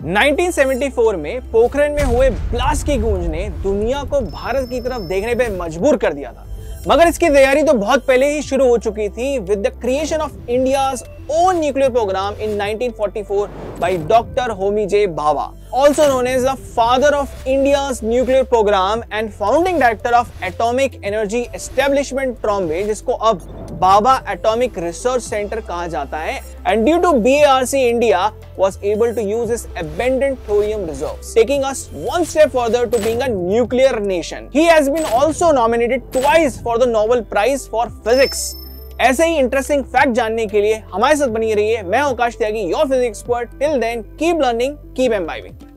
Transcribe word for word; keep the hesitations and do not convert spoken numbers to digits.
Nineteen seventy four में पोखरण में हुए ब्लास्ट की गूंज ने दुनिया को भारत की तरफ देखने पे मजबूर कर दिया था, मगर इसकी तैयारी तो बहुत पहले ही शुरू हो चुकी थी with the creation of India's own nuclear program in nineteen forty four by doctor Homi J Bhabha, also known as the father of India's nuclear program and founding director of Atomic Energy Establishment Trombay, जिसको अब Bhabha atomic research centre कहा जाता है, and due to B A R C India was able to use its abundant thorium reserves, taking us one step further to being a nuclear nation. He has been also nominated twice for the Nobel Prize for Physics. ऐसे ही interesting fact जानने के लिए हमारे साथ बनी रहिए। मैं Akash Tyagi, your physics expert. Till then keep learning, keep imbibing.